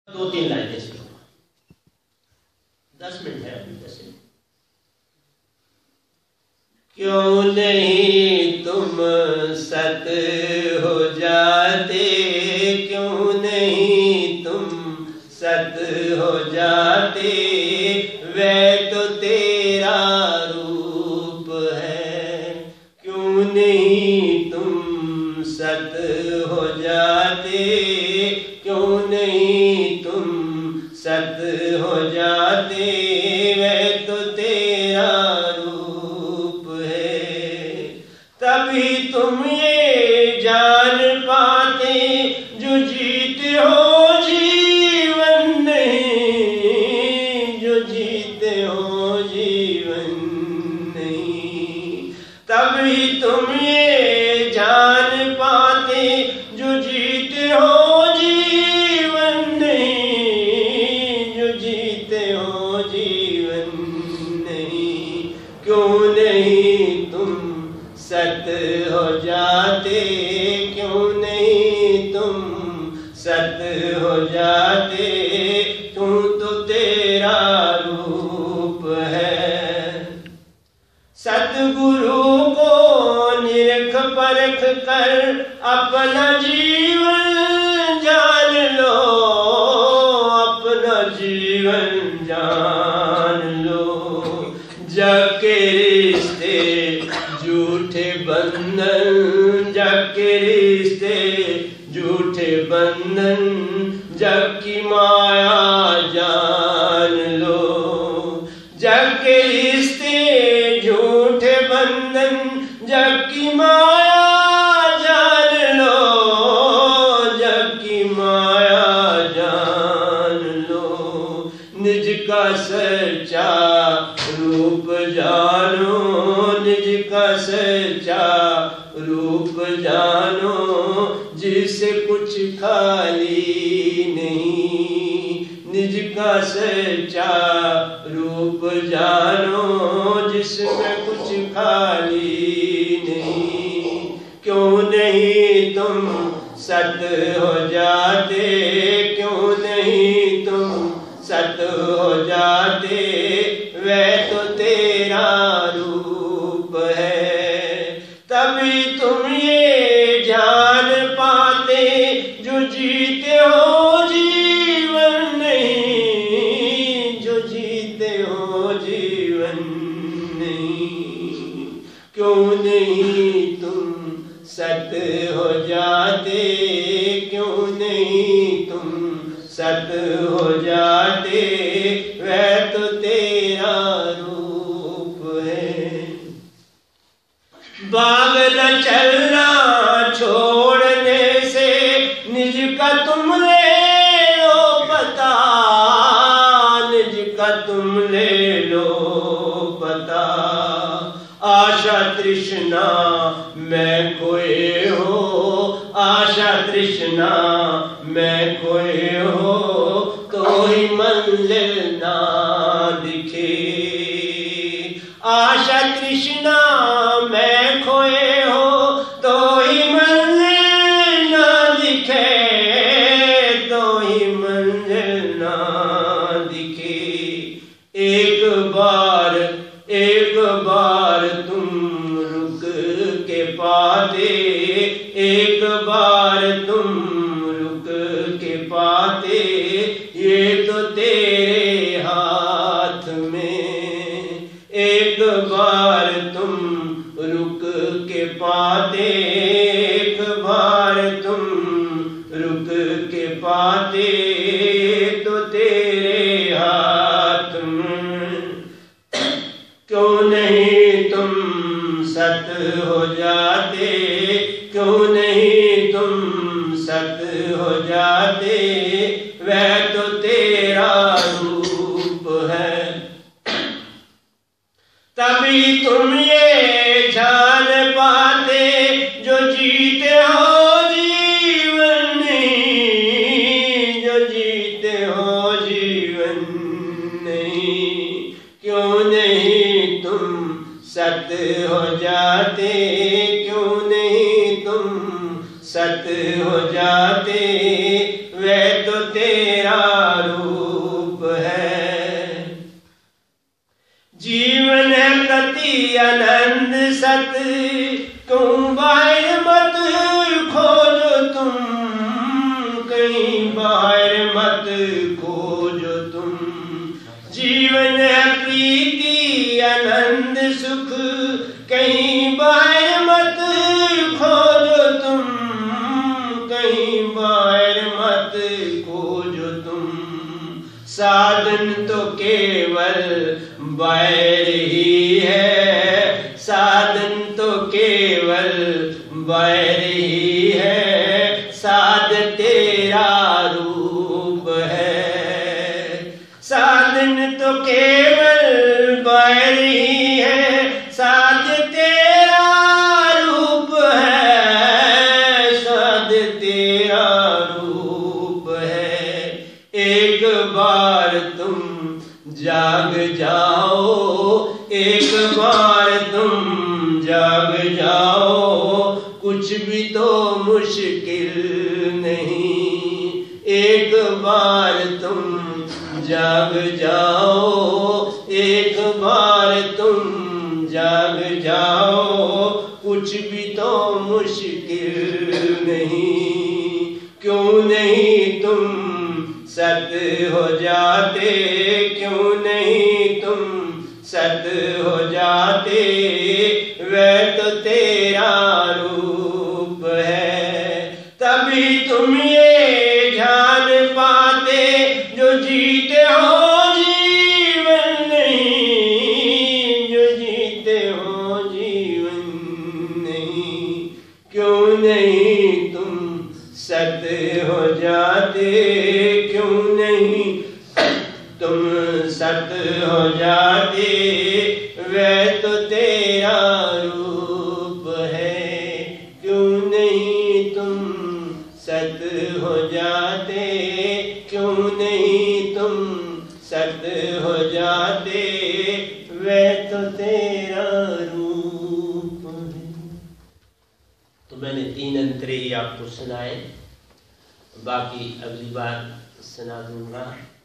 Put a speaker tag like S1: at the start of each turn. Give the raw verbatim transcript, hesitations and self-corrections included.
S1: दो तीन लाइनें सुनो, दस मिनट है अभी वैसे। क्यों नहीं तुम सत हो जाते, क्यों नहीं तुम सत हो जाते, वह तो तेरा रूप है। क्यों नहीं तुम सत हो जाते, क्यों नहीं तुम सत हो जाते, वह तो तेरा रूप है। तभी तुम ये जान पाते जो जीते हो जीवन नहीं, जो जीते हो जीवन नहीं। तभी तुम ये जान पाते जो जीते हो जीवन नहीं, जो जीते हो जीवन नहीं। क्यों नहीं तुम सत हो जाते, क्यों नहीं तुम सत हो जाते, तू तो तेरा रूप है। सतगुरु को निरख परख कर अपना जीवन जान लो, अपना जीवन जान लो। जग के रिश्ते झूठे बंधन, जग के रिश्ते झूठे बंधन, जग की माया जान लो। जग के रिश्ते झूठे बंधन, जग की माया जान लो, जग की माया जान लो। निज का सच्चा रूप जानो, निज का सच्चा रूप जानो, जिससे कुछ खाली नहीं। निज का सच्चा रूप जानो, जिसमें कुछ खाली नहीं। क्यों नहीं तुम सत हो जाते, क्यों नहीं तुम सत हो जाते, वह तो तेरा रूप है। तभी तुम ये जान पाते जो जीते हो जीवन नहीं, जो जीते हो जीवन नहीं। क्यों नहीं तुम सत हो जाते, क्यों नहीं तुम सत हो जाते, वह तो तेरा रूप है। बाग न चलना छोड़ने से निज का तुम ले लो पता, निज का तुम ले लो पता। आशा तृष्णा में खोए हो, आशा तृष्णा में खोए हो, तो ही मंजिल ना दिखे। आशा तृष्णा में खोए हो, तो ही मंजिल ना दिखे, तो ही मंजिल ना दिखे। एक बार एक बार तुम रुक के पाते, एक बार तुम रुक के पाते, ये तो तेरे हाथ में। एक बार तुम रुक के पाते, एक बार तुम रुक के पाते, तो तेरे हाथ में। क्यों नहीं तुम सत हो जाते, क्यों नहीं तुम सत हो जाते, वह तो तेरा रूप है। तभी तुम ये जान पाते जो जीते हो जीवन नहीं, जो जीते हो जीवन नहीं। क्यों नहीं तुम सत हो जाते, क्यों नहीं तुम सत हो जाते, वह तो तेरा सत क्यों बाहर मत खोजो तुम, कहीं बाहर मत खोजो तुम। जीवन है प्रीति आनंद सुख, कहीं बाहर मत खोजो तुम, कहीं बाहर मत खोजो तुम। साधन तो केवल बाहर ही है, साधन तो केवल बाहर ही है, साध तेरा रूप है। साधन तो केवल बाहर ही है, साध तेरा रूप है, साध तेरा रूप है। एक बार तुम जाग जाओ, एक बार तुम जाग जाओ, कुछ भी तो मुश्किल नहीं। एक बार तुम जाग जाओ, एक बार तुम जाग जाओ, कुछ भी तो मुश्किल नहीं। क्यों नहीं तुम सत हो जाते, क्यों नहीं तुम सत हो जाते, वह तो तेरा रूप है। तभी तुम ये जान पाते जो जीते हो जीवन नहीं, जो जीते हो जीवन नहीं। क्यों नहीं तुम सत हो जाते, क्यों नहीं तुम सत हो जाते, वह तो तेरा रूप है। क्यों नहीं तुम सत हो जाते, क्यों नहीं तुम सत हो जाते, वह तो तेरा रूप है। तो मैंने तीन अंतरे ही आपको सुनाए, बाकी अगली बार सुना दूंगा।